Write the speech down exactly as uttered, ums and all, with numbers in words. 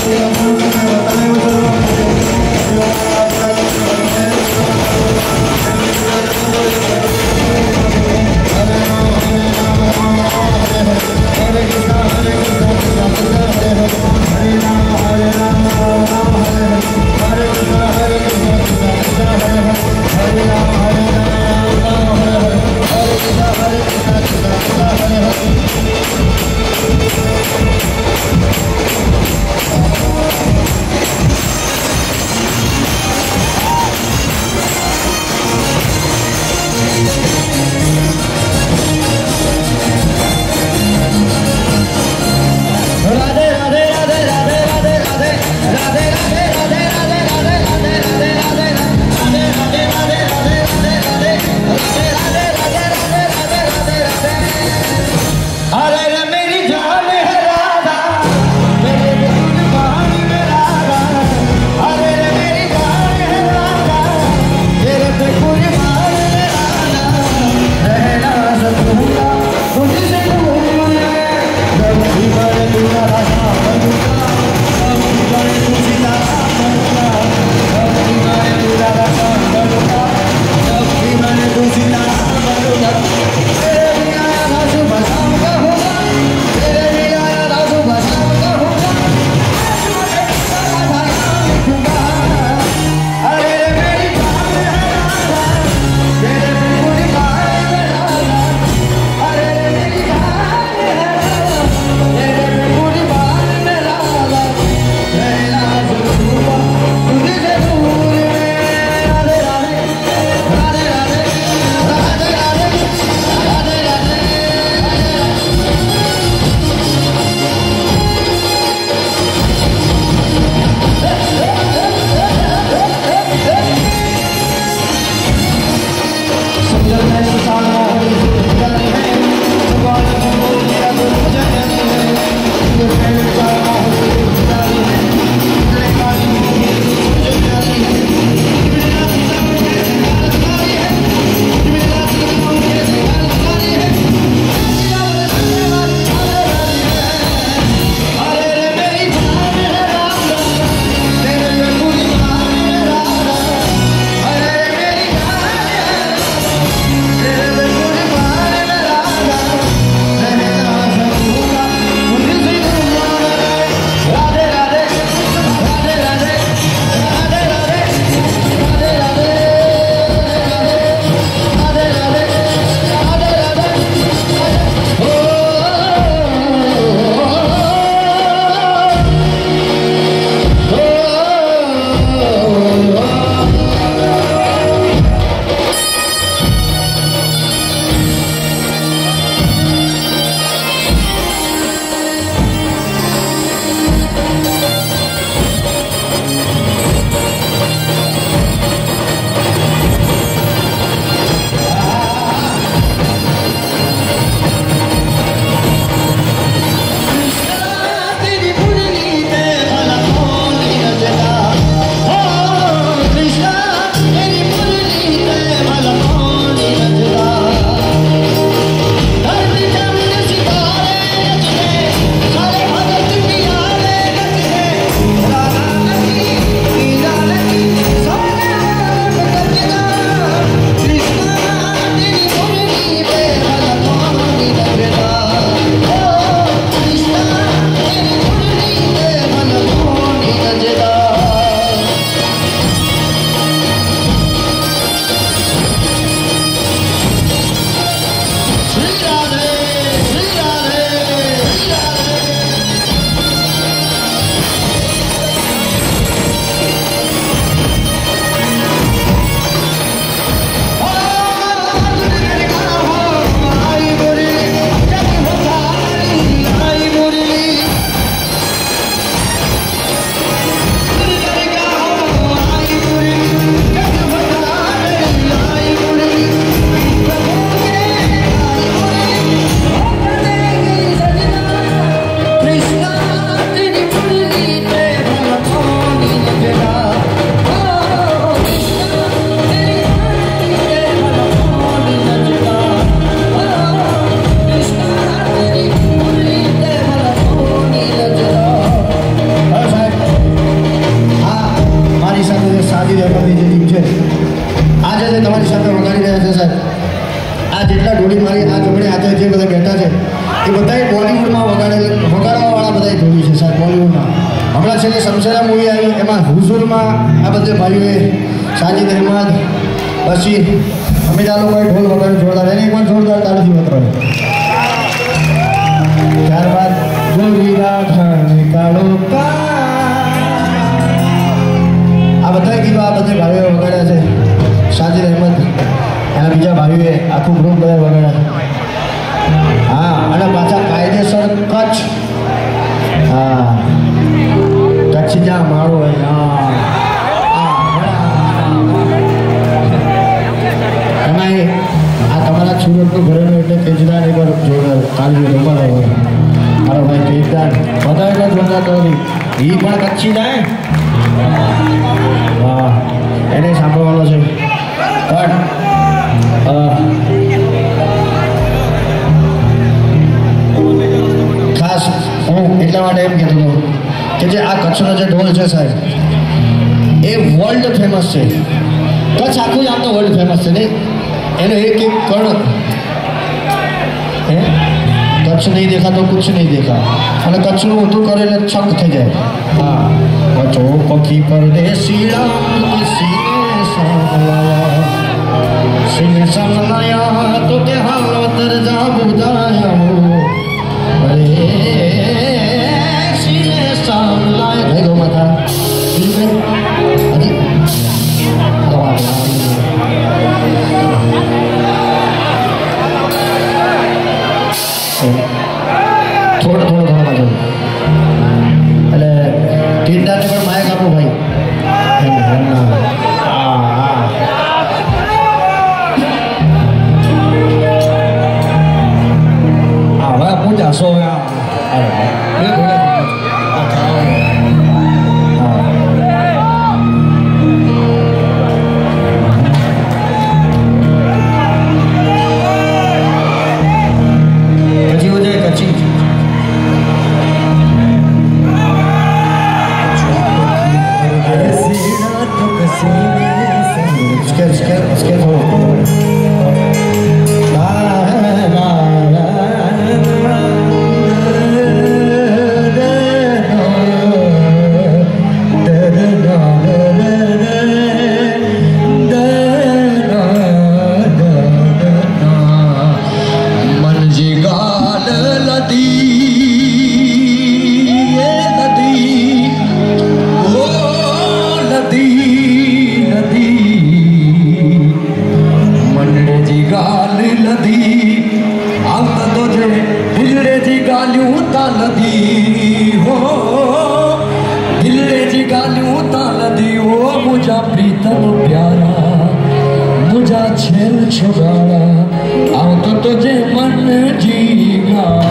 Hare છે ને Samsara movie આવી એમાં હુઝુરમાં આ બધે ભાઈઓએ સાજિદ અહેમદ બશીર અમીર આ લોકોએ ઢોલ વગાડ્યું જોરદાર એને એકવાર જોરદાર તાળીથી વગાડો. ત્યારબાદ જોગીરા ઘાણે કાળો આ બધા ગીતો આ બધે ભાઈઓએ વગાડ્યા છે. સાજિદ અહેમદ એના બીજા ભાઈઓએ આખું ગ્રુપ બધા વગાડ્યા. હા અને પાછા કાયદેસર કચ્છ હા કચ્છ જ્યાં માળો હોય એમાં આ તમારા સુરતનું ઘરેલું એટલે કેજદાર એકવાર જોરદાર કાલવી રમવા મારો ભાઈ કેજદાર બધા એટલે જોરદાર તો એ પણ કચ્છી જાય વાહ એને સાંભળવાનો છે. પણ ખાસ હું એટલા માટે એમ કહેતો હતો કે જે આ કચ્છનો જે ઢોલ છે સાહેબ એ વર્લ્ડ ફેમસ છે. કચ્છ આખું જ આમ તો વર્લ્ડ ફેમસ છે નહીં એનો એક એક કણ હે કચ્છ નહીં દેખા તો કુછ નહીં દેખા અને કચ્છનું ઊંધું કરે એટલે છક થઈ જાય. હા કચ્છો પખી પરદેશી સિંહ સમલાયા તો કે હાલત જા બુધાયા અરે સિંહ સમલાયા ગઈ ગો માતા થોડો થોડો ઘણો બાજુ એટલે તીરદારને પણ માયક આપો ભાઈ. સો પછી હો જાય કચ્છી સ્કેલ સ્કેલ સ્કેલ प्रीतम प्यारा मुझा छेल छुड़ाना आओ तो तुझे मन जी गा